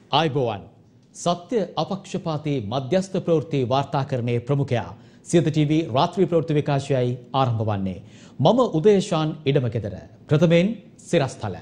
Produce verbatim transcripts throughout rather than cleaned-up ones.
आयबोवन सत्य अपक्षपाती मध्यस्थ प्रवृत्ति वार्ताकरणे प्रमुखया සියත ටීවී රාත්‍රී ප්‍රවෘත්ති විකාශයයි ආරම්භ වන්නේ. මම උදේශාන් ඉඩමකෙදර. ප්‍රථමයෙන් සිරස්තල.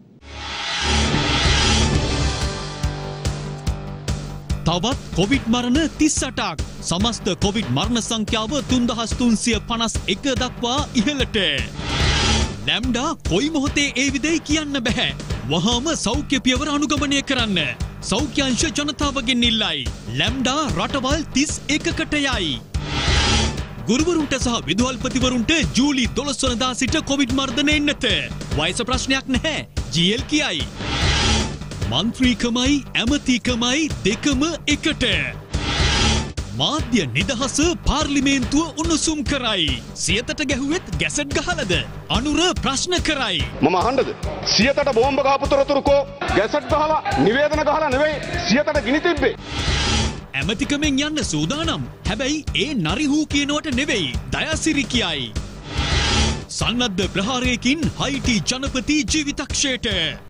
තවත් කොවිඩ් මරණ තිස් අටක්. සමස්ත කොවිඩ් මරණ සංඛ්‍යාව තුන්දහස් තුන්සිය පනස් එක දක්වා ඉහළට. ලැම්ඩා කොයි මොහොතේ ඒ විදයි කියන්න බෑ. වහාම සෞඛ්‍ය පියවර අනුගමනය කරන්න. සෞඛ්‍යංශ ජනතාවගෙන් ඉල්ලයි. ලැම්ඩා රටවල් තිස් එකකට යයි. ගුරුවරුන්ට සහ විදුහල්පතිවරුන්ට ජූලි දොළොස් වනදා සිට කොවිඩ් මර්ධන එන්නත. වයස ප්‍රශ්නයක් නැහැ. ජී එල් කියයි. මන්ත්‍රීකමයි ඇමතිකමයි දෙකම එකට. මාධ්‍ය නිදහස පාර්ලිමේන්තුව උණුසුම් කරයි. සියතට ගැහුවෙත් ගැසට් ගහලද? අනුර ප්‍රශ්න කරයි. මම අහන්නද? සියතට බෝම්බ ගහපු තොරතුරුකෝ ගැසට් ගහලා නිවේදන ගහලා නෙවෙයි සියතට ගිනි තිබ්බේ. ඇමතිකමෙන් යන්න සූදානම්. හැබැයි ඒ නරිහූ කියනවට නෙවෙයි. දයාසිරි කියයි. සන්නද්ධ ප්‍රහාරයකින් හයිටි ජනපති ජීවිතක්ෂයට.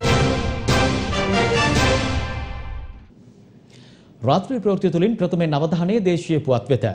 රාත්‍රී ප්‍රවෘත්ති තුලින් ප්‍රථමයෙන් අවධානය දේශීය පුවත් වෙත.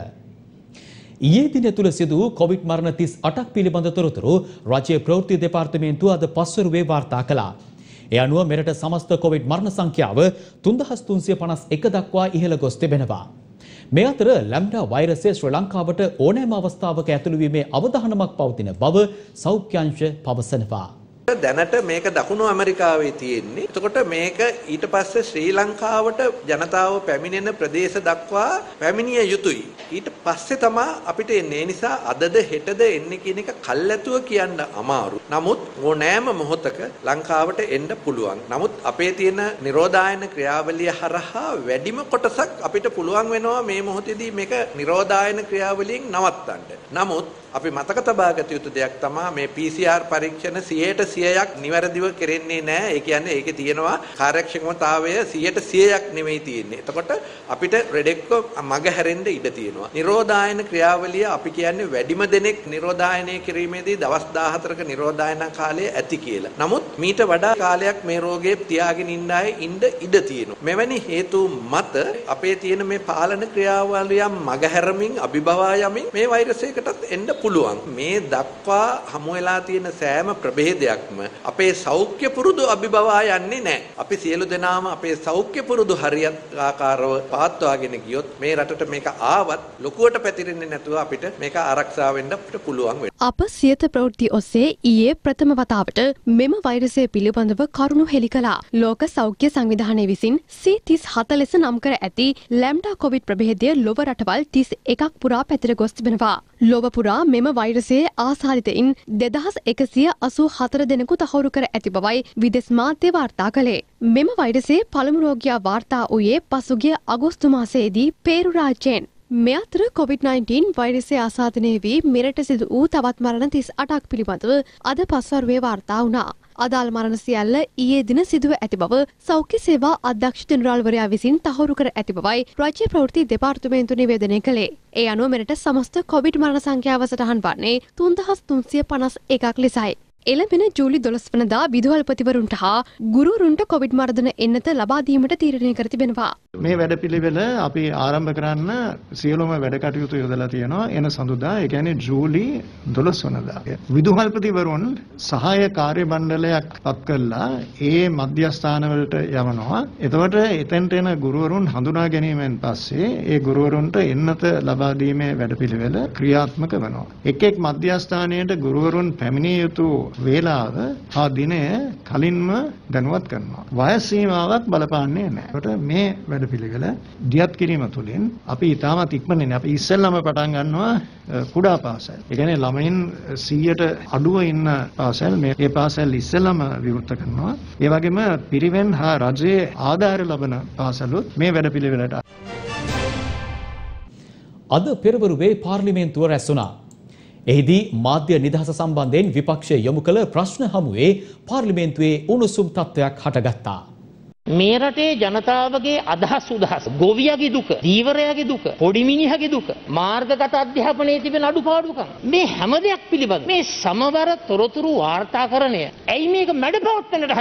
ඊයේ දින තුල සිදු වූ කොවිඩ් මරණ තිස් අටක් පිළිබඳ තොරතුරු රාජ්‍ය ප්‍රවෘත්ති දෙපාර්තමේන්තුව අද පස්වරුවේ වාර්තා කළා. ඒ අනුව මෙරට සමස්ත කොවිඩ් මරණ සංඛ්‍යාව තුන්දහස් තුන්සිය පනස් එක දක්වා ඉහළ ගොස් තිබෙනවා. මේ අතර ලැම්ඩා වෛරසය ශ්‍රී ලංකාවට ඕනෑම අවස්ථාවක ඇතුළු වීමේ අවධානමක් පවතින බව සෞඛ්‍යාංශ පවසනවා. දැනට මේක දකුණු ඇමරිකාවේ තියෙන්නේ. එතකොට මේක ඊට පස්සේ ශ්‍රී ලංකාවට ජනතාව පැමිණෙන ප්‍රදේශ දක්වා පැමිණිය යුතුයි. ඊට පස්සේ තමයි අපිට එන්නේ. ඒ නිසා අදද හෙටද එන්නේ කියන එක කල්ැතුව කියන්න අමාරු. නමුත් ඕනෑම මොහොතක ලංකාවට එන්න පුළුවන්. නමුත් අපේ තියෙන නිරෝධායන ක්‍රියාවලිය හරහා වැඩිම කොටසක් අපිට පුළුවන් වෙනවා මේ මොහොතේදී මේක නිරෝධායන ක්‍රියාවලියෙන් නවත්තන්න. නමුත් අපි මතක තබා ගත යුතු දෙයක් තමයි මේ පී සී ආර් පරීක්ෂණ සියයට සියයක් නිවැරදිව කෙරෙන්නේ නැහැ. ඒ කියන්නේ ඒකේ තියෙනවා කාර්යක්ෂමතාවය සියයට සියයක් නෙමෙයි තියෙන්නේ. එතකොට අපිට රෙඩෙක්ව මග හැරෙන්න ඉඩ තියෙනවා. නිරෝධායන ක්‍රියාවලිය අපි කියන්නේ වැඩිම දෙනෙක් නිරෝධායනය කිරීමේදී දවස් දාහතරක නිරෝධායන කාලය ඇති කියලා. නමුත් මීට වඩා කාලයක් මේ රෝගේ තියාගෙන ඉන්න අය ඉන්න ඉඩ තියෙනවා. මෙවැනි හේතු මත අපේ තියෙන මේ පාලන ක්‍රියාවලියන් මග හැරමින් අභිබවා යමින් මේ වෛරසයකටත් එන්න පුළුවන්. මේ දක්වා හමු වෙලා තියෙන සෑම ප්‍රභේදයක්ම අපේ සෞඛ්‍ය පුරුදු අභිබවා යන්නේ නැහැ. අපි සියලු දෙනාම අපේ සෞඛ්‍ය පුරුදු හරියාකාරව පවත්වාගෙන ගියොත් මේ රටට මේක ආවත් ලොකුවට පැතිරෙන්නේ නැතුව අපිට මේක ආරක්ෂා වෙන්න අපිට පුළුවන් වෙනවා. අප සියත ප්‍රවෘත්ති ඔස්සේ ඊයේ ප්‍රථම වතාවට මෙම වෛරසය පිළිබඳව කරුණු හෙළි කළා. ලෝක සෞඛ්‍ය සංවිධානය විසින් සී තිස් හත ලෙස නම් කර ඇති ලැම්ඩා කොවිඩ් ප්‍රභේදය ලොව රටවල් තිස් එකක් පුරා පැතිර ගොස් තිබෙනවා. ලොව පුරා මෙම වෛරසයේ ආසාදිතයින් දෙදහස් එකසිය අසූ හතර දෙනෙකු තහවුරු කර ඇති බවයි විදෙස් මාධ්‍ය වාර්තා කළේ. මෙම වෛරසයේ පළමු රෝගියා වාර්තා වූයේ පසුගිය අගෝස්තු මාසයේදී පේරු රාජ්‍යයෙන්. මේ අතර කොවිඩ් නයින්ටීන් වෛරසය ආසාදනය වී මෙරට සිදු වූ තවත් මරණ තිස් අටක් පිළිබඳව අද පස්වරුවේ වාර්තා වුණා. අදාළ මරණ සියල්ල ඊයේ දින සිදුව ඇති බව සෞඛ්‍ය සේවා අධ්‍යක්ෂ ජෙනරාල්වරයා විසින් තහවුරු කර ඇති බවයි රාජ්‍ය ප්‍රවෘත්ති දෙපාර්තමේන්තුව නිවේදනය කළේ. ඒ අනුව මෙරට සමස්ත කොවිඩ් මරණ සංඛ්‍යාව සටහන් වන්නේ තුන්දහස් තුන්සිය පනස් එකක් ලෙසයි. එළඹෙන ජූලි දොළොස් වනදා විදුහල්පතිවරුන්ට හා ගුරුවරුන්ට කොවිඩ් මර්ධන එන්නත ලබා දීමට තීරණය කර තිබෙනවා. මේ වැඩපිළිවෙල අපි ආරම්භ කරන්න සියලුම වැඩ කටයුතු යොදලා තියෙනවා. එන සඳුදා ඒ කියන්නේ ජූලි දොළොස් වනදා. විදුහල්පතිවරුන් සහාය කාර්ය මණ්ඩලයක් පත් කළා ඒ මධ්‍යස්ථාන වලට යවනවා. එතකොට එතෙන්ට එන ගුරුවරුන් හඳුනා ගැනීමෙන් පස්සේ ඒ ගුරුවරුන්ට එන්නත ලබා දීමේ වැඩපිළිවෙල ක්‍රියාත්මක වෙනවා. එක් එක් මධ්‍යස්ථානයට ගුරුවරුන් පැමිණිය යුතු වේලාව හා දිනය කලින්ම දැනුවත් කරනවා. වයස් සීමාවක් බලපාන්නේ නැහැ. ඒකට මේ වැඩපිළිවෙල දියත් කිරීම තුළින් අපි ඊටමත් ඉක්මනින් අපි ඉස්සෙල්ලාම පටන් ගන්නවා කුඩා පාසල්. ඒ කියන්නේ ළමයින් සීයට අඩුව ඉන්න පාසල් මේ ඒ පාසල් ඉස්සෙල්ලාම විවෘත කරනවා. ඒ වගේම පිරිවෙන් හා රජයේ ආධාර ලබන පාසලුත් මේ වැඩපිළිවෙලට අද පෙරවරුවේ පාර්ලිමේන්තුව රැස් වුණා. එහිදී මාධ්‍ය නිදහස සම්බන්ධයෙන් විපක්ෂය යොමු කළ ප්‍රශ්න හමුවේ පාර්ලිමේන්තුවේ උණුසුම් තත්ත්වයක් හටගත්තා. මේ රටේ ජනතාවගේ අදහස් උදහස් ගොවියගේ දුක, දීවරයාගේ දුක, පොඩි මිනිහගේ දුක, මාර්ගගත අධ්‍යාපනයේ තිබෙන අඩුපාඩුකම් මේ හැම දෙයක් පිළිබඳ මේ සමවර තොරතුරු වාර්තාකරණය ඇයි මේක මැඩපවත්වන්නට හදන්නේ?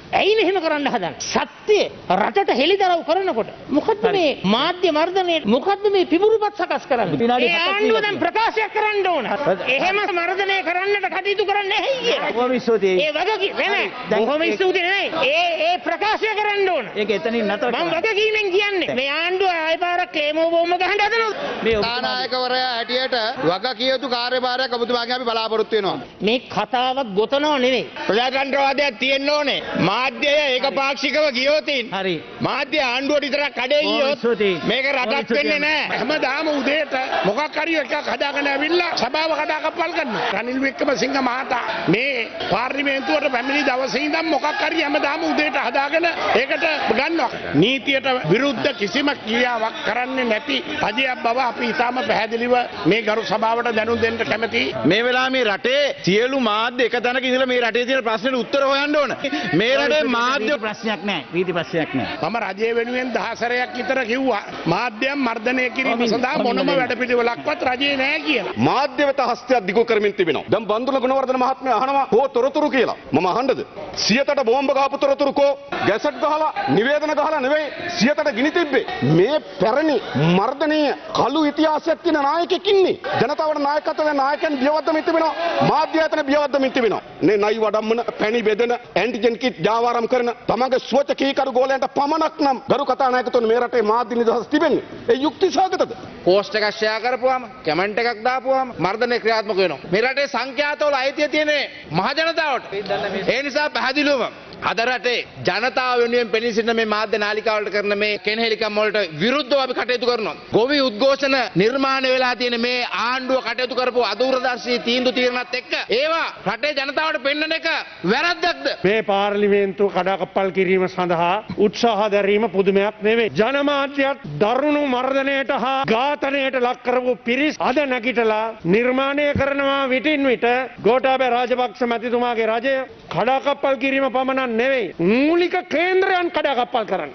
ඇයි මෙහෙම කරන්න හදන්නේ? සත්‍ය රටට හෙළිදරව් කරනකොට මොකද්ද මේ මාධ්‍ය මර්ධනයේ මොකද්ද මේ පිඹුරුපත් සකස් කරන්නේ? ඒ ආණ්ඩුව දැන් ප්‍රකාශයක් කරන්න ඕන. එහෙම මර්ධනය කරන්නට කටයුතු කරන්නේ නැහැ කියලා. බොහොම ස්තුතියි. ඒ වගේ නෙමෙයි. බොහොම ස්තුතියි නෙමෙයි. ඒ ඒ ප්‍රකාශය කරන්න ඕන. ඒක එතනින් නතර මම වගකීමෙන් කියන්නේ. මේ ආණ්ඩුව ආයෙ පාරක් කේමෝ බොම්ම ගහන්න හදනවා. මේ නායකවරයා හැටියට වගකිය යුතු කාර්යභාරයක් ඔබතුමාගෙන් අපි බලාපොරොත්තු වෙනවා. මේ කතාවක් ගොතනව නෙමෙයි. ප්‍රජාතන්ත්‍රවාදයක් තියෙන්න ඕනේ. මාධ්‍යය ඒකපාක්ෂිකව ගියොතින්. හරි. මාධ්‍ය ආණ්ඩුවට විතරක් කඩේ ගියොත් මේක රටක් වෙන්නේ නැහැ. හැමදාම උදේට මොකක් හරි එකක් හදාගෙන ඇවිල්ලා සභාව කඩාකප්පල් කරනවා. රනිල් වික්‍රමසිංහ මහතා මේ පාර්ලිමේන්තුවට පැමිණි දවසේ ඉඳන් මොකක් හරි හැමදාම උදේට හදාගෙන ඒකට ගන්නවා. නීතියට විරුද්ධ කිසිම ක්‍රියාවක් කරන්නේ නැති රජයක් බව අපි ඉතාම පැහැදිලිව මේ ගරු සභාවට දැනුම් දෙන්න කැමැතියි. මේ වෙලාවේ මේ රටේ සියලු මාධ්‍ය එක තැනක ඉඳලා මේ රටේ තියෙන ප්‍රශ්නෙට උත්තර හොයන්න ඕන. මේ රටේ මාධ්‍ය ප්‍රශ්නයක් නැහැ. වීදි ප්‍රශ්නයක් නැහැ. මම රජයේ වෙනුවෙන් දහසරයක් විතර කිව්වා මාධ්‍යයන් මර්ධනය කිරීම සඳහා මොනම වැඩපිළිවෙලක්වත් රජයේ නැහැ කියලා. මාධ්‍ය වෙත හස්තයක් දිගු කරමින් තිබෙනවා. දැන් බන්දුල ගුණවර්ධන මහත්මයා අහනවා කෝ තොරතුරු කියලා. මම අහන්නද? සියතට බෝම්බ ගහපු තොරතුරු කෝ ගැසට් ගහලා නිවේදන ගහලා නෙවෙයි සියතට ගිනි තිබ්බේ. මේ පැරණි මර්ධනීය කළු ඉතිහාසයක් තියෙන නායකයෙක් ඉන්නේ. ජනතාවට නායකත්වයේ නායකයන් බියවද්දමින් තිබෙනවා. මාධ්‍ය ආයතන බියවද්දමින් තිබෙනවා. නේ නයි වඩම්මන පැණි බෙදෙන ඇන්ටිජන් කිට් ජාවාරම් කරන තමගේ ස්වච්ඡ කීකරු ගෝලයන්ට පමණක් නම් ගරු කතානායකතුන් මේ රටේ මාධ්‍ය නිදහස තිබෙන්නේ. ඒ යුක්ති සහගතද? පෝස්ට් එකක් ෂෙයා කරපුවාම කමෙන්ට් එකක් දාපුවාම මර්ධනය ක්‍රියාත්මක වෙනවා. මේ රටේ සංඛ්‍යාතවල අයිතිය තියෙන මහ ජනතාවට. ඒ නිසා පැහැදිලිවම අද රටේ ජනතාව වෙනුවෙන් පෙනී සිටින මේ මාධ්‍ය නාලිකාවලට කරන මේ කෙනෙහිලිකම් වලට විරුද්ධව අපි කටයුතු කරනවා. ගොවි උද්ඝෝෂණ නිර්මාණය වෙලා තියෙන මේ ආණ්ඩුව කටයුතු කරපු අදූරදර්ශී තීන්දුව తీරනත් එක්ක ඒවා රටේ ජනතාවට පෙන්වන එක වැරද්දක්ද? මේ පාර්ලිමේන්තුව කඩාකප්පල් කිරීම සඳහා උත්සාහ දැරීම පුදුමයක් නෙවෙයි. ජනමාධ්‍යත් දරුණු මර්ධනයට හා ඝාතනයට ලක් කරපු පිරිස් අද නැගිටලා නිර්මාණය කරනවා විටින් විට ගෝඨාභය රාජපක්ෂ මැතිතුමාගේ රජය කඩාකප්පල් කිරීම පමණක් නෙවෙයි මූලික කේන්ද්‍රයන් කඩාකප්පල් කරන්න.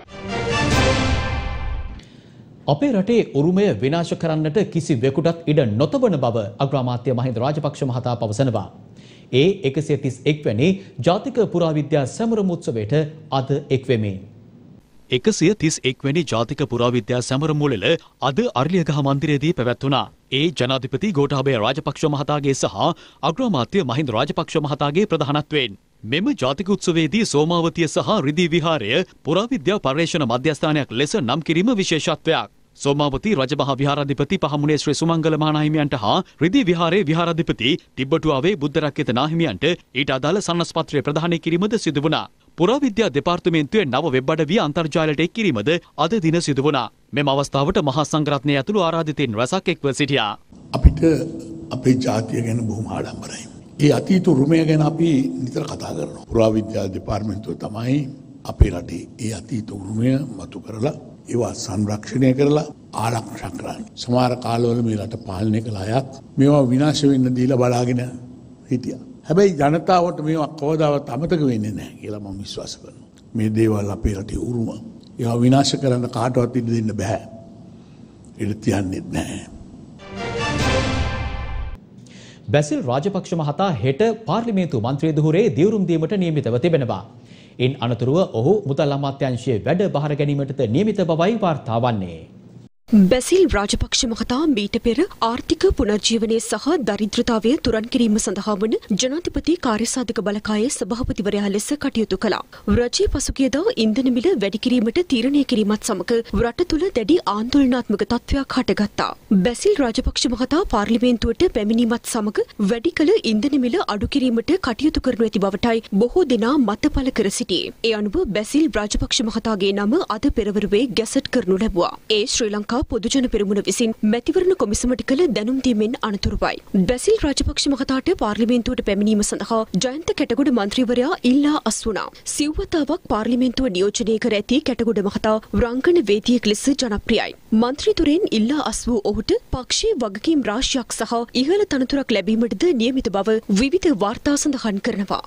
අපේ රටේ උරුමය විනාශ කරන්නට කිසිවෙකුටත් ඉඩ නොතබන බව අග්‍රාමාත්‍ය මහින්ද රාජපක්ෂ මහතා පවසනවා. ඒ එකසිය තිස් එක් වැනි ජාතික පුරාවිද්‍යා සැමරුම් උත්සවයට අද එක් වෙමින් එකසිය තිස් එක් වැනි ජාතික පුරාවිද්‍යා සැමරුම් මුලල අද අර්ලියගහ මන්දිරයේදී පැවැත්වුණා. ඒ ජනාධිපති ගෝඨාභය රාජපක්ෂ මහතාගේ සහ අග්‍රාමාත්‍ය මහින්ද රාජපක්ෂ මහතාගේ ප්‍රධානත්වයෙන් මෙම ජාතික උත්සවයේදී සෝමාවතිය සහ රිදී විහාරය පුරාවිද්‍යා පර්යේෂණ මධ්‍යස්ථානයක් ලෙස නම් කිරීම විශේෂත්වයක්. සෝමාවති රජමහා විහාරාධිපති පහමුණේ ශ්‍රී සුමංගල මහනාහිමියන්ට හා රිදී විහාරයේ විහාරාධිපති තිබ්බටුවාවේ බුද්ධරක්කිත නාහිමියන්ට ඊට අදාළ සන්නස්පත්‍රය ප්‍රදානය කිරීමද සිදු වුණා. පුරාවිද්‍යා දෙපාර්තමේන්තුවේ නව වෙබ් අඩවිය අන්තර්ජාලයට එක් කිරීමද අද දින සිදු වුණා. මෙම අවස්ථාවට මහා සංඝරත්නය ඇතුළු ආරාධිතයින් රැසක් එක්ව සිටියා. අපිට අපේ ජාතිය ගැන බොහොම ආඩම්බරයි. ඒ අතීත උරුමය ගැන අපි නිතර කතා කරනවා. පුරාවිද්‍යා දෙපාර්තමේන්තුව තමයි අපේ රටේ ඒ අතීත උරුමය මතු කරලා ඒවා සංරක්ෂණය කරලා ආරක්ෂා කරන්නේ. සමහර කාලවල මේ රට පාලනය කළ අයත් මේවා විනාශ වෙන්න දීලා බලාගෙන හිටියා. හැබැයි ජනතාවට මේවා කවදාවත් අමතක වෙන්නේ නැහැ කියලා මම විශ්වාස කරනවා. මේ දේවල් අපේ රටේ උරුම. ඒවා විනාශ කරන්න කාටවත් ඉඩ දෙන්න බෑ. ඉඩ තියන්නේ නැහැ. බැසිල් රාජපක්ෂ මහතා හෙට පාර්ලිමේන්තු මන්ත්‍රී දුහුරේ දියුරුම් දීමට නියමිතව තිබෙනවා. ඉන් අනතුරුව ඔහු මුදල් අමාත්‍යාංශයේ වැඩ බහර ගැනීමටද නියමිත බවයි වාර්තා වන්නේ. බැසිල් රාජපක්ෂ මහතා මීට පෙර ආර්ථික පුනර්ජීවනය සහ දරිද්‍රතාවය තුරන් කිරීම සඳහා වන ජනාධිපති කාර්යසාධක බලකායේ සභාපතිවරයා ලෙස කටයුතු කළා. රජයේ පසුගියදා ඉන්ධන මිල වැඩි කිරීමට තීරණය කිරීමත් සමග රට තුළ දැඩි ආందోලනාත්මක තත්ත්වයක් හටගත්තා. බැසිල් රාජපක්ෂ මහතා පාර්ලිමේන්තුවට පැමිණීමත් සමග වැඩි කළ ඉන්ධන මිල අඩු කිරීමට කටයුතු කරනු ඇති බවටයි බොහෝ දෙනා මතපල කර සිටියේ. ඒ අනුව බැසිල් රාජපක්ෂ මහතාගේ නම අද පෙරවරුවේ ගැසට් කරනු ලැබුවා. ඒ ශ්‍රී ලංකා පොදුජන පෙරමුණ විසින් මැතිවරණ කොමිසමට කළ දැනුම් දීමෙන් අනතුරුවයි. බැසිල් රාජපක්ෂ මහතාට පාර්ලිමේන්තුවට පැමිණීම සඳහා ජයන්ත කැටගොඩ මන්ත්‍රීවරයා ඉල්ලා අස් වුණා. සිව්වතාවක් පාර්ලිමේන්තුව නියෝජනය කර ඇති කැටගොඩ මහතා රංගන වේදිකයෙක් ලෙස ජනප්‍රියයි. මන්ත්‍රීතුරෙන් ඉල්ලා අස් වූ ඔහුට පක්ෂයේ වගකීම් රාශියක් සහ ඉහළ තනතුරක් ලැබීමටද නියමිත බව විවිධ වාර්තා සඳහන් කරනවා.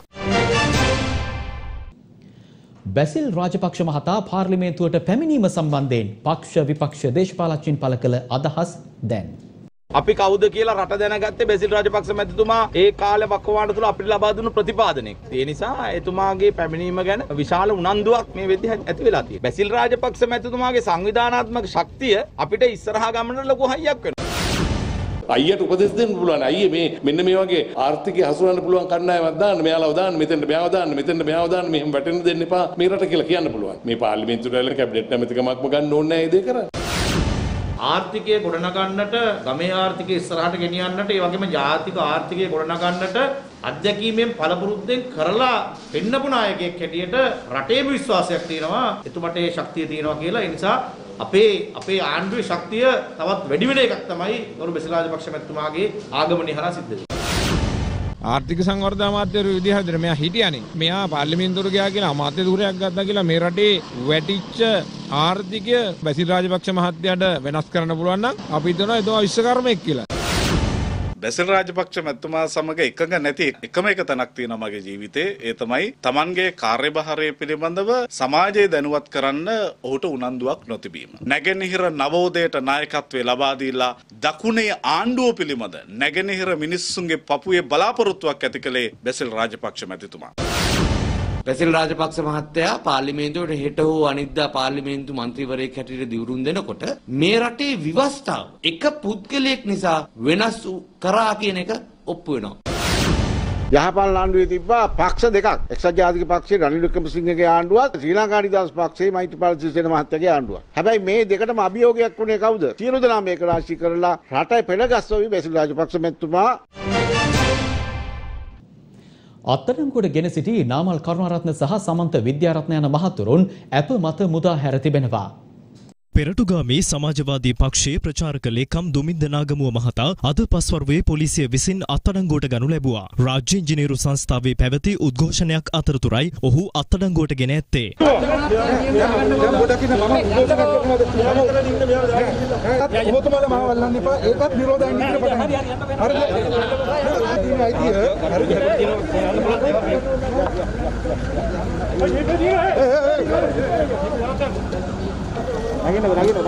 බැසිල් රාජපක්ෂ මහතා පාර්ලිමේන්තුවට පැමිණීම සම්බන්ධයෙන් පක්ෂ විපක්ෂ දේශපාලඥයින් පළ කළ අදහස් දැන් අපි කවුද කියලා රට දැනගත්තේ බැසිල් රාජපක්ෂ මැතිතුමා ඒ කාලේ වකවාණු තුල අපිට ලබා දුන්නු ප්‍රතිපාදනයක්. ඒ නිසා එතුමාගේ පැමිණීම ගැන විශාල උනන්දුවක් මේ වෙද්දී ඇති වෙලා තියෙනවා. බැසිල් රාජපක්ෂ මැතිතුමාගේ සංවිධානාත්මක ශක්තිය අපිට ඉස්සරහා ගමනට ලොකු හයියක් වෙනවා. අයියට උපදෙස් දෙන්න පුළුවන්. අයියේ මේ මෙන්න මේ වගේ ආර්ථිකය හසුරවන්න පුළුවන් කණ්ඩායමක් දාන්න, මෙයාලව දාන්න, මෙතෙන්ට මෙයාව දාන්න, මෙතෙන්ට මෙයාව දාන්න, මෙහෙම වැටෙන්න දෙන්න එපා මේ රට කියලා කියන්න පුළුවන්. මේ පාර්ලිමේන්තුවට ඇවිල්ලා කැබිනට් නැමැතිකමක්ම ගන්න ඕනේ නැහැ ඒ දේ කරන්න. ආර්ථිකය ගොඩනගන්නට, ගමේ ආර්ථිකය ඉස්සරහට ගෙනියන්නට, ඒ වගේම ජාතික ආර්ථිකය ගොඩනගන්නට අධ්‍යක්ීමෙන් පළපුරුද්දෙන් කරලා පෙන්නපු නායකයෙක් හැටියට රටේම විශ්වාසයක් තියෙනවා. එතුමට ඒ ශක්තිය තියෙනවා කියලා. ඒ නිසා අපේ අපේ ආණ්ඩුවේ ශක්තිය තවත් වැඩි වෙන එකක් තමයි ගරු බැසිල් රාජපක්ෂ මැතිතුමාගේ ආගමනය හරහා සිද්ධ වෙන්නේ. ආර්ථික සංවර්ධන අමාත්‍යවරු විදිහට මෙයා හිටියානේ. මෙයා පාර්ලිමේන්තුවට ගියා කියලා අමාත්‍ය ධූරයක් ගත්තා කියලා මේ රටේ වැටිච්ච ආර්ථිකය බැසිල් රාජපක්ෂ මහත්තයාට වෙනස් කරන්න පුළුවන් නම් අපි හිතනවා ඒක විශ්වකර්මයක් කියලා. බැසිල් රාජපක්ෂ මැතිතුමා සමග එකඟ නැති එකම එක තැනක් තියෙනවා මගේ ජීවිතේ. ඒ තමයි Tamanගේ කාර්යභාරය පිළිබඳව සමාජයේ දැනුවත් කරන්න ඔහුට උනන්දුවක් නොතිබීම. නැගෙනහිර නවෝදයට නායකත්වය ලබා දීලා දකුණේ ආණ්ඩුව පිළිබඳ නැගෙනහිර මිනිස්සුන්ගේ පපුවේ බලාපොරොත්තුවක් ඇති කළේ බැසිල් රාජපක්ෂ මැතිතුමා. බැසිල් රාජපක්ෂ මහත්තයා පාර්ලිමේන්තුවට හෙට හෝ අනිද්දා පාර්ලිමේන්තු මන්ත්‍රීවරයෙක් හැටියට දිවුරුම් දෙනකොට මේ රටේ විවස්ථාව එක පුද්ගලයෙක් නිසා වෙනස් කරා කියන එක ඔප්පු වෙනවා. යහපත් ආණ්ඩුවේ තිබ්බා පක්ෂ දෙකක්. එක්සත් ජාතික පක්ෂයේ රනිල් වික්‍රමසිංහගේ ආණ්ඩුවත් ශ්‍රී ලංකා නිදහස් පක්ෂයේ මෛත්‍රීපාල සිරිසේන මහත්තයාගේ ආණ්ඩුවත්. හැබැයි මේ දෙකටම අභියෝගයක් වුණේ කවුද? සියලු දෙනා මේක රාශී කරලා රටේ පෙළගස්සවි බැසිල් රාජපක්ෂ මැතිතුමා. අත්අඩංගුවට ගෙන සිටි නාමල් කරුණාරත්න සහ සමන්ත විද්‍යාරත්න යන මහතුරුන් ඇප මත මුදා හැර තිබෙනවා. පෙරටුගාමී සමාජවාදී පක්ෂයේ ප්‍රචාරක ලේකම් දුමින්ද නාගමුව මහතා අද පස්වරුවේ පොලිසිය විසින් අත්අඩංගුවට ගනු ලැබුවා. රාජ්‍ය ඉංජිනේරු සංස්ථාවේ පැවති උද්ඝෝෂණයක් අතරතුරයි ඔහු අත්අඩංගුවට ගෙන ඇත්තේ. නගින්න නගින්න නගින්න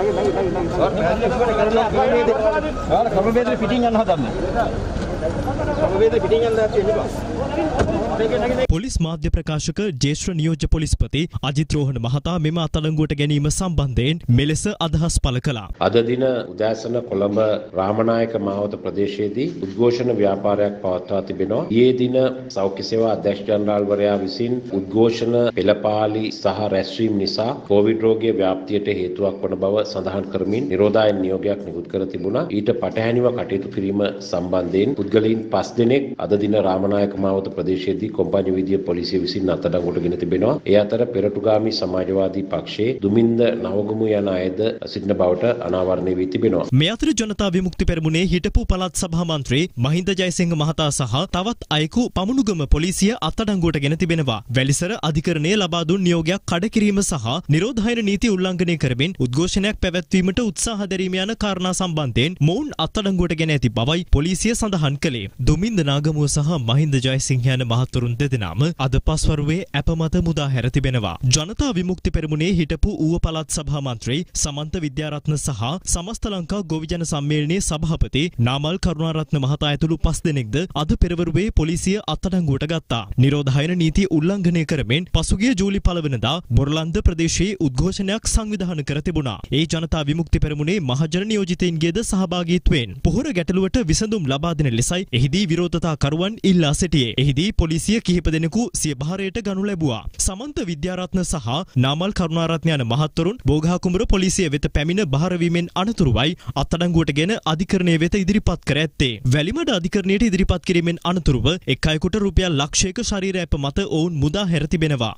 නගින්න කර්මවේද පිටින් යන්න හදන්නේ. කර්මවේද පිටින් යන්න හදන්නේ. පොලිස් මාධ්‍ය ප්‍රකාශක ජේෂ්ඨ නියෝජ්‍ය පොලිස්පති අජිත් රෝහණ මහතා මෙම අත්අඩංගුවට ගැනීම සම්බන්ධයෙන් මෙලෙස අදහස් පළ කළා. අද දින උදෑසන කොළඹ රාමනායක මාවත ප්‍රදේශයේදී උද්ඝෝෂණ ව්‍යාපාරයක් පවත්වා තිබෙනවා. ඊයේ දින සෞඛ්‍ය සේවා අධ්‍යක්ෂ ජනරාල්වරයා විසින් උද්ඝෝෂණ පෙළපාලි සහ රැස්වීම නිසා කොවිඩ් රෝගයේ ව්‍යාප්තියට හේතුවක් වන බව සඳහන් කරමින් නිරෝධායන නියෝගයක් නිකුත් කර තිබුණා. ඊට පටහැනිව කටයුතු කිරීම සම්බන්ධයෙන් පුද්ගලයන් පස් දෙනෙක් අද දින රාමනායක මාවත ප්‍රදේශයේදී කොම්පඤ්ඤු විදිය පොලිසිය විසින් අත්අඩංගුවට ගෙන තිබෙනවා. ඒ අතර පෙරටුගාමී සමාජවාදී පක්ෂයේ දුමින්ද නවගමු යන අයද සිටින බවට අනාවරණය වී තිබෙනවා. මේ අතර ජනතා විමුක්ති පෙරමුණේ හිටපු පළාත් සභා මන්ත්‍රී මහින්ද ජයසිංහ මහතා සහ තවත් අයෙකු පමුණුගම පොලිසිය අත්අඩංගුවට ගෙන තිබෙනවා. වැලිසර අධිකරණයේ ලබා දුන් නියෝගයක් කඩකිරීම සහ නිරෝධායන නීති උල්ලංඝනය කරමින් උද්ඝෝෂණයක් පැවැත්වීමට උත්සාහ දැරීම යන කාරණා සම්බන්ධයෙන් මොවුන් අත්අඩංගුවට ගෙන ඇති බවයි පොලිසිය සඳහන් කළේ. දුමින්ද නාගමුව සහ මහින්ද ජයසිංහ යන මහතුරුන් දෙදෙනාම අද පස්වරුවේ ඇප මත මුදා හැර තිබෙනවා. ජනතා විමුක්ති පෙරමුණේ හිටපු ඌව පළාත් සභා මන්ත්‍රී සමන්ත විද්‍යාරත්න සහ සමස්ත ලංකා ගොවිජන සම්මේලනයේ සභාපති නාමල් කරුණාරත්න මහතා ඇතුළු පස් දෙනෙක්ද අද පෙරවරුවේ පොලිසිය අත්අඩංගුවට ගත්තා. නිරෝධායන නීති උල්ලංඝනය කරමින් පසුගිය ජූලි පළවෙනිදා බොරලන්ද ප්‍රදේශයේ උද්ඝෝෂණයක් සංවිධානය කර තිබුණා. ඒ ජනතා විමුක්ති පෙරමුණේ මහජන නියෝජිතයින්ගේද සහභාගීත්වයෙන් පොහොර ගැටලුවට විසඳුම් ලබා දෙන ලෙසයි එහිදී විරෝධතාකරුවන් ඉල්ලා සිටියේ. එහිදී පොලිසිය කිහිප දෙනෙකු සිය භාරයට ගනු ලැබුවා. සමන්ත විද්‍යාරත්න සහ නාමල් කරුණාරත්න යන මහත්වරුන් බෝගහකුඹුර පොලිසිය වෙත පැමිණ බහරවීමෙන් අනතුරුවයි අත්අඩංගුවට ගෙන අධිකරණය වෙත ඉදිරිපත් කර ඇත්තේ. වැලිමඩ අධිකරණයට ඉදිරිපත් කිරීමෙන් අනතුරුව එක් අයෙකුට රුපියල් ලක්ෂයක ශරීර ඇප මත ඔවුන් මුදා හැර තිබෙනවා.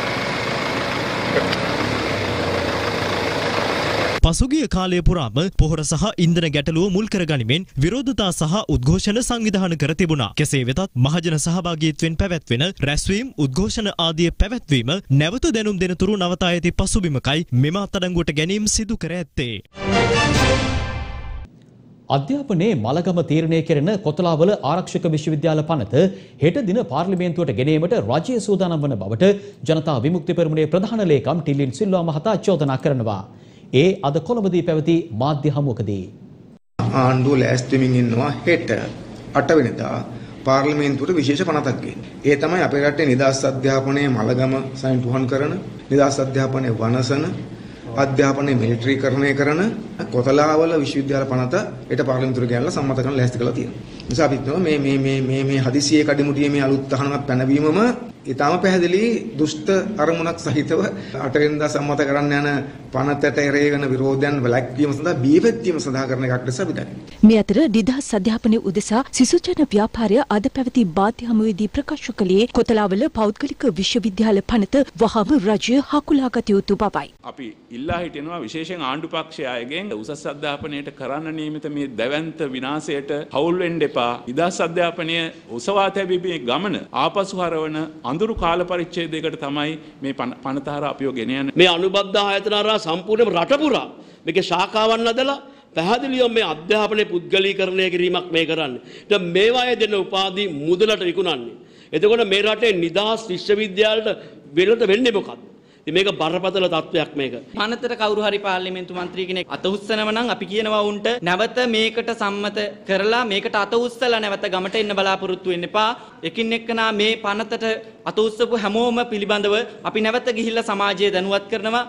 පසුගිය කාලය පුරාම පොහොර සහ ඉන්ධන ගැටලුව මුල් කරගනිමින් විරෝධතා සහ උද්ඝෝෂණ සංවිධානය කර තිබුණා. කෙසේ වෙතත් මහජන සහභාගීත්වයෙන් පැවැත්වෙන රැස්වීම් උද්ඝෝෂණ ආදිය පැවැත්වීම නැවත දැනුම් දෙනතුරු නවතා ඇති පසුබිමකයි මෙම අත්අඩංගුවට ගැනීම සිදු කර ඇත්තේ. අධ්‍යාපනයේ මලගම තීරණය කෙරෙන කොතලාවල ආරක්ෂක විශ්වවිද්‍යාල පනත හෙට දින පාර්ලිමේන්තුවට ගෙනීමට රජය සූදානම් වන බවට ජනතා විමුක්ති පෙරමුණේ ප්‍රධාන ලේකම් ටිලින් සිල්වා මහතා චෝදනා කරනවා. ඒ අද කොළඹදී පැවති මාධ්‍ය හමුවකදී ආණ්ඩුව ලෑස්ති වෙමින් ඉන්නවා හෙට අට වෙනිදා පාර්ලිමේන්තුවට විශේෂ පනතක් ගේන්න. ඒ තමයි අපේ රටේ නිදහස් අධ්‍යාපනයේ මලගම සයින්තුහන් කරන, නිදහස් අධ්‍යාපනයේ වනසන, අධ්‍යාපනයේ මිලිටරිකරණය කරන කොතලාවල විශ්වවිද්‍යාල පනත ඊට පාර්ලිමේන්තුවට ගෙනල්ලා සම්මත කරන්න ලෑස්ති කරලා තියෙනවා. නිසා අපි හිතනවා මේ මේ මේ මේ මේ හදිසියේ කඩිමුඩියේ මේ අලුත් තහනමක් පැනවීමම ඊටාම පැහැදිලි දුෂ්ට අරමුණක් සහිතව අට වෙනිදා සම්මත කරන්න යන පනතට එරේ වෙන විරෝධයන් වැළැක්වීම සඳහා බියපැත්තීම සඳහා කරන එකක් ලෙස අපි දකිනවා. මේ අතර නිදහස් අධ්‍යාපනයේ උදෙසා සිසුජන ව්‍යාපාරය අද පැවති බාධ්‍ය හමුවේදී ප්‍රකාශ කළේ කොතලාවල පෞද්ගලික විශ්වවිද්‍යාල පනත වහම රජය හකුලාගත යුතු බවයි. අපි ඉල්ලා හිටිනවා විශේෂයෙන් ආණ්ඩු පක්ෂය අයගෙන් උසස් අධ්‍යාපනයට කරන්න නියමිත මේ දැවැන්ත විනාශයට හවුල් වෙන්න එපා. නිදහස් අධ්‍යාපනය උසවා තැබීමේ ගමන ආපසු හරවන අඳුරු කාල පරිච්ඡේදයකට තමයි මේ පනතහර අපිව ගෙන යන්නේ. මේ අනුබද්ධ ආයතන හරහා සම්පූර්ණ රට පුරා මේකේ ශාඛාවන් අදලා පැහැදිලිව මේ අධ්‍යාපනයේ පුද්ගලීකරණය කිරීමක් මේ කරන්නේ. ඒත් මේවායේ දෙන උපාධි මුදලට විකුණන්නේ. එතකොට මේ රටේ නිදහස් විශ්වවිද්‍යාලයට වෙලට වෙන්නේ මොකක්ද? ඉතින් මේක බරපතල තත්වයක් මේක. පනතට කවුරු හරි පාර්ලිමේන්තු මන්ත්‍රී කෙනෙක් අත උස්සනව නම් අපි කියනවා උන්ට නැවත මේකට සම්මත කරලා මේකට අත උස්සලා නැවත ගමට එන්න බලාපොරොත්තු වෙන්න එපා. එකින් එක්කනා මේ පනතට අත උස්සපු හැමෝම පිළිබඳව අපි නැවත ගිහිල්ලා සමාජය දැනුවත් කරනවා.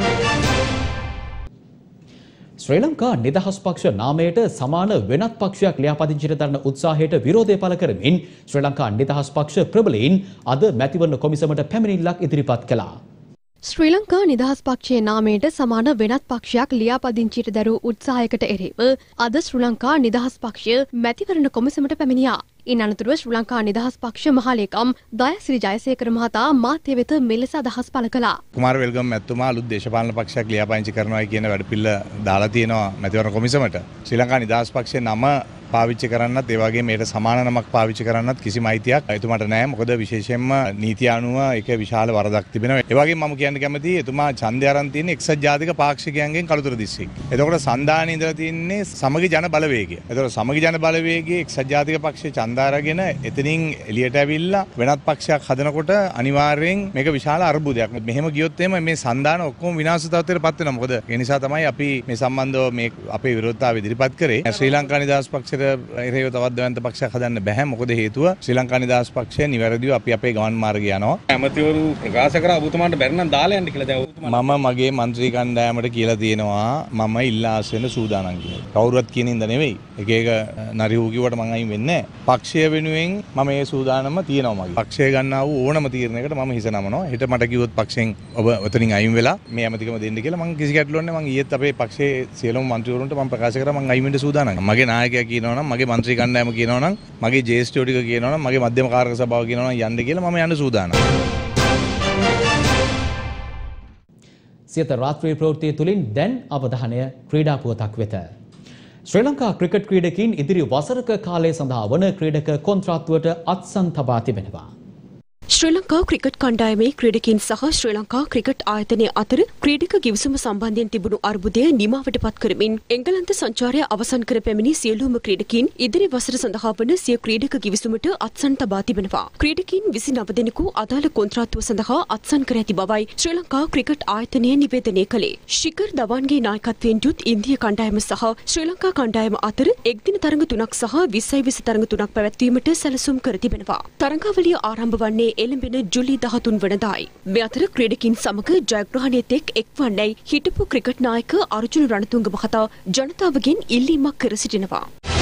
ශ්‍රී ලංකා නිදහස් පක්ෂ නාමයට සමාන වෙනත් පක්ෂයක් ලියාපදිංචිට දරන උත්සාහයට විරෝධය පළ කරමින් ශ්‍රී ලංකා නිදහස් පක්ෂ ප්‍රබලයින් අද මැතිවරණ කොමිසමට පැමිණිල්ලක් ඉදිරිපත් කළා. ශ්‍රී ලංකා නිදහස් පක්ෂයේ නාමයට සමාන වෙනත් පක්ෂයක් ලියාපදිංචිට දැරූ උත්සාහයකට එරෙහිව අද ශ්‍රී ලංකා නිදහස් පක්ෂය මැතිවරණ කොමිසමට පැමිණියා. ඉන් අනතුරුව ශ්‍රී ලංකා නිදහස් පක්ෂ මහලේකම් දයාසිරි ජයසේකර මහතා මාධ්‍ය වෙත මෙලෙස අදහස් පළ කළා. කුමාර වෙල්ගම මැතිතුමා අලුත් දේශපාලන පක්ෂයක් ලියාපදිංචි කරනවා කියන වැඩපිළිවෙල දාලා තියෙනවා මැතිවරණ කොමිසමට. ශ්‍රී ලංකා නිදහස් පක්ෂයේ නම පාවිච්චි කරන්නත් ඒ වගේම මේකට සමාන නමක් පාවිච්චි කරන්නත් කිසිම අයිතියක් එතුමාට නැහැ. මොකද විශේෂයෙන්ම නීතිය අනුව ඒක විශාල වරදක් තිබෙනවා. ඒ වගේම මම කියන්න කැමතියි එතුමා ඡන්දය අරන් තියෙන එක්සත් ජාතික පාක්ෂිකයන්ගෙන් කළුතර දිස්ත්‍රික්. එතකොට සන්දානයේ ඉඳලා තින්නේ සමගි ජන බලවේගය. එතකොට සමගි ජන බලවේගයේ එක්සත් ජාතික පක්ෂයේ ඡන්ද අරගෙන එතනින් එළියට ඇවිල්ලා වෙනත් පක්ෂයක් හදනකොට අනිවාර්යෙන් මේක විශාල අර්බුදයක්. මෙහෙම ගියොත් එහෙම මේ සන්දාන ඔක්කොම විනාශ තත්ත්වයට පත් වෙනවා. මොකද ඒ නිසා තමයි අපි මේ සම්බන්ධව මේ අපේ විරෝධතාවය ඉදිරිපත් කරේ. ශ්‍රී ලංකා නිදහස් පක්ෂයට එරෙහිව තවත් දැවැන්ත පක්ෂයක් හදන්න බෑ. මොකද හේතුව ශ්‍රී ලංකා නිදහස් පක්ෂය නිවැරදිව අපි අපේ ගමන් මාර්ගය යනවා. ඇමතිවරු ප්‍රකාශ කරා ඔබතුමාට බැරි නම් දාලා යන්න කියලා. දැන් මම මගේ മന്ത്രി කණ්ඩායමට කියලා තියෙනවා මම ඉල්ලාස් වෙන සූදානම් කියලා. කවුරුවත් කියන ඉඳ නෙවෙයි. එක එක නරි වූ කිව්වට මම අයින් වෙන්නේ නැහැ. පක්ෂය වෙනුවෙන් මම මේ සූදානම තියෙනවා මගේ. පක්ෂය ගන්නා වූ ඕනම තීරණයකට මම හිස නමනවා. හෙට මට කිව්වොත් පක්ෂයෙන් ඔබ ඔතනින් අයින් වෙලා මේ ඇමතිකම දෙන්න කියලා මම කිසි ගැටලුවක් නැහැ. මම ඊයේත් අපේ පක්ෂයේ සියලුම മന്ത്രിවරුන්ට මම ප්‍රකාශ කරා මම අයින් වෙන්න සූදානම්. මගේ නායකයා කියනවා නම් මගේ മന്ത്രി කණ්ඩායම කියනවා නම් මගේ ජේෂ්ඨයෝ ටික කියනවා නම් මගේ මධ්‍යම කාර්ක සභාව කියනවා නම් යන්න කියලා මම යන්න සූදානම්. සියත රාත්‍රී ප්‍රවෘත්තිය තුලින් දැන් අවධානය ක්‍රීඩා පුවතක් වෙත. ශ්‍රී ලංකා ක්‍රිකට් ක්‍රීඩකින් ඉදිරි වසරක කාලය සඳහා වන ක්‍රීඩක කොන්ත්‍රාත්තුවට අත්සන් තබා තිබෙනවා. ශ්‍රී ලංකා ක්‍රිකට් කණ්ඩායමේ ක්‍රීඩකින් සහ ශ්‍රී ලංකා ක්‍රිකට් ආයතනය අතර ක්‍රීඩක ගිවිසුම සම්බන්ධයෙන් තිබුණු අර්බුදය නිමාවට පත් කරමින් එංගලන්ත සංචාරය අවසන් කර පැමිණි සියලුම ක්‍රීඩකින් ඉදිරි වසර සඳහා වන සිය ක්‍රීඩක ගිවිසුමට අත්සන් තබා තිබෙනවා. ක්‍රීඩකින් විසිනව දෙනෙකු අදාළ කොන්ත්‍රාත්තුව සඳහා අත්සන් කර ඇති බවයි ශ්‍රී ලංකා ක්‍රිකට් ආයතනය නිවේදනය කළේ. ශිකර් ධවන්ගේ නායකත්වයෙන් යුත් ඉන්දිය කණ්ඩායම සහ ශ්‍රී ලංකා කණ්ඩායම අතර එක්දින තරඟ තුනක් සහ විස්සයි විසි තරඟ තුනක් පැවැත්වීමට සැලසුම් කර තිබෙනවා. තරඟාවලිය ආරම්භ වන්නේ එළඹෙන ජුලි දහතුන් වනදායි. මේ අතර ක්‍රීඩකින් සමග ජයග්‍රහණයත් එක් එක්වන්නයි හිටපු ක්‍රිකට් නායක අර්ජුන රණතුංග මහතා ජනතාවගෙන් ඉල්ලීමක් කර සිටිනවා.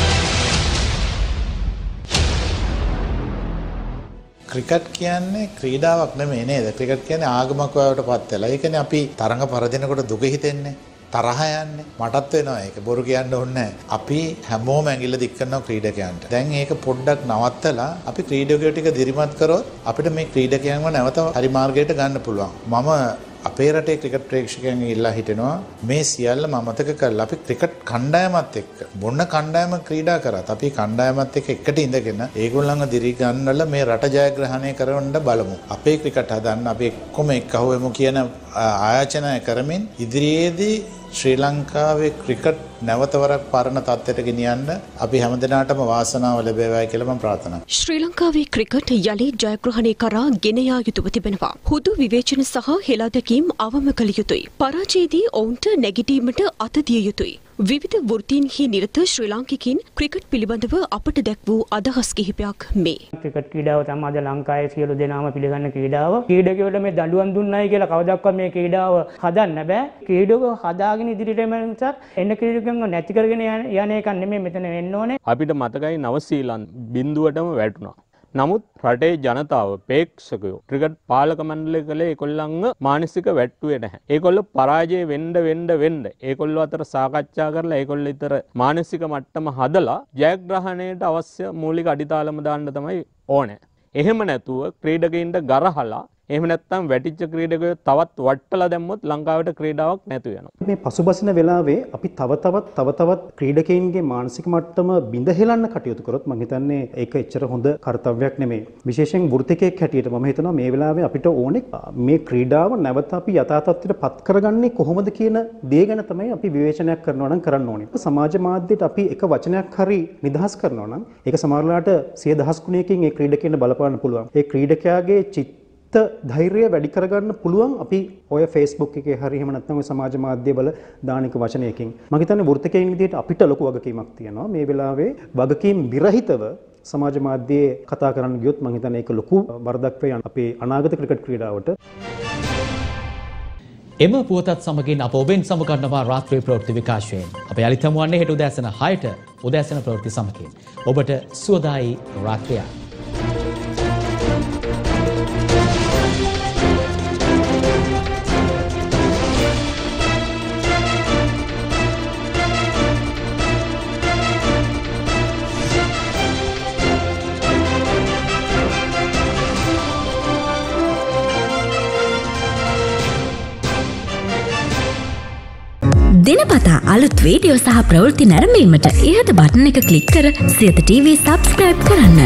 ක්‍රිකට් කියන්නේ ක්‍රීඩාවක් නෙමෙයි නේද? ක්‍රිකට් කියන්නේ ආගමක් වලට පත් වෙලා. ඒ කියන්නේ අපි තරඟ පරදිනකොට දුක හිතෙන්නේ. තරහ යන්නේ මටත් වෙනවා ඒක බොරු කියන්න ඕනේ නැහැ. අපි හැමෝම ඇඟිල්ල දික් කරනවා ක්‍රීඩකයන්ට. දැන් ඒක පොඩ්ඩක් නවත්තලා අපි ක්‍රීඩකයෝ ටික දිරිමත් කරොත් අපිට මේ ක්‍රීඩකයන්ව නැවත හරි මාර්ගයට ගන්න පුළුවන්. මම අපේ රටේ ක්‍රිකට් ප්‍රේක්ෂකයන් ඉල්ලා හිටිනවා මේ සියල්ල මතක කරලා අපි ක්‍රිකට් කණ්ඩායමත් එක්ක මොන කණ්ඩායම ක්‍රීඩා කරත් අපි කණ්ඩායමත් එක්ක එකට ඉඳගෙන ඒගොල්ලන්ව දිරි ගන්නවල මේ රට ජයග්‍රහණය කරවන්න බලමු. අපේ ක්‍රිකට් හදන්න අපි එක්කම එක්කහුවෙමු කියන ආයාචනය කරමින් ඉදිරියේදී ශ්‍රී ලංකාවේ ක්‍රිකට් නැවතවරක් පරණ තත්ත්වයට ගෙනියන්න අපි හැමදෙනාටම වාසනාව ලැබේවායි කියලා මම ප්‍රාර්ථනා කරනවා. ශ්‍රී ලංකාවේ ක්‍රිකට් යලි ජයග්‍රහණය කරා ගෙන යා යුතුව තිබෙනවා. හුදු විවේචන සහ හෙළාදැකීම් අවම කළ යුතුයි. පරාජයේදී ඔවුන්ට නැගිටීමට අත දිය යුතුයි. විවිධ වෘත්තීන්හි නිරත ශ්‍රී ලාංකිකයින් ක්‍රිකට් පිළිබඳව අපට දැක් වූ අදහස් කිහිපයක් මේ. ක්‍රිකට් ක්‍රීඩාව තමයි අද ලංකාවේ සියලු දෙනාම පිළිගන්න ක්‍රීඩාව. ක්‍රීඩකයෝට මේ දඬුවම් දුන්නයි කියලා කවදාවත් මේ ක්‍රීඩාව හදන්න බෑ. ක්‍රීඩකව හදාගෙන ඉදිරියට යන නිසා එන්න ක්‍රීඩකයන්ව නැති කරගෙන යන එක නෙමෙයි මෙතන වෙන්න ඕනේ. අපිට මතකයි නවසීලන්ත බිඳුවටම වැටුණා. නමුත් රටේ ජනතාව ප්‍රේක්ෂකයෝ ක්‍රිකට් පාලක මණ්ඩලය කළේ ඒගොල්ලන්ව මානසික වැට්ටුවේ නැහැ. ඒගොල්ලෝ පරාජය වෙන්න වෙන්න වෙන්න ඒගොල්ලෝ අතර සාකච්ඡා කරලා ඒගොල්ලෝ ඊතර මානසික මට්ටම හදලා ජයග්‍රහණයට අවශ්‍ය මූලික අඩිතාලම දාන්න තමයි ඕනේ. එහෙම නැතුව ක්‍රීඩකයින්ට ගරහලා එහෙම නැත්නම් වැටිච්ච ක්‍රීඩකයෝ තවත් වට්ටලා දැම්මොත් ලංකාවට ක්‍රීඩාවක් නැතු වෙනවා. මේ පසුබසින වෙලාවේ අපි තව තවත් තව තවත් ක්‍රීඩකයින්ගේ මානසික මට්ටම බිඳ හෙලන්න කටයුතු කරොත් මම හිතන්නේ ඒක එච්චර හොඳ කාර්යයක් නෙමෙයි. විශේෂයෙන් වෘත්තිකයෙක් හැටියට මම හිතනවා මේ වෙලාවේ අපිට ඕනේ මේ ක්‍රීඩාව නැවත අපි යථා තත්ත්වයට පත් කරගන්නේ කොහොමද කියන දේ ගැන තමයි අපි විවේචනයක් කරනවා නම් කරන්න ඕනේ. සමාජ මාධ්‍යයට අපි එක වචනයක් හරි නිදහස් කරනවා නම් ඒක සමහරලාට සිය දහස් ගුණයකින් ඒ ක්‍රීඩකයන්ට බලපාන්න පුළුවන්. ඒ ක්‍රීඩකයාගේ චිත්ත ධෛර්යය වැඩි කරගන්න පුළුවන් අපි ඔය Facebook එකේ හරි එහෙම නැත්නම් ඔය සමාජ මාධ්‍ය වල දානික වචනයකින්. මම හිතන්නේ වෘත්තිකයින් විදිහට අපිට ලොකු වගකීමක් තියෙනවා. මේ වෙලාවේ වගකීම් විරහිතව සමාජ මාධ්‍යයේ කතා කරන්න ගියොත් මම හිතන්නේ ඒක ලොකු වරදක් වෙයි අපේ අනාගත ක්‍රිකට් ක්‍රීඩාවට. එම පුවතත් සමගින් අප ඔබෙන් සමුගන්නවා රාත්‍රී ප්‍රවෘත්ති විකාශයෙන්. අප යළිත් හමුවන්නේ හෙට උදෑසන හයට උදෑසන ප්‍රවෘත්ති සමගින්. ඔබට සුවදායි රාත්‍රියක්. දිනපතා අලුත් වීඩියෝ සහ ප්‍රවෘත්ති නැරඹීමට ඉහත බටන් එක ක්ලික් කර සියත ටීවී සබ්ස්ක්‍රයිබ් කරන්න.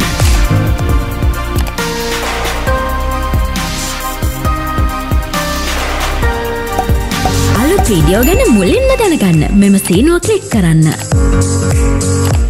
අලුත් වීඩියෝ ගැන මුලින්ම දැනගන්න මෙම සීනුව ක්ලික් කරන්න.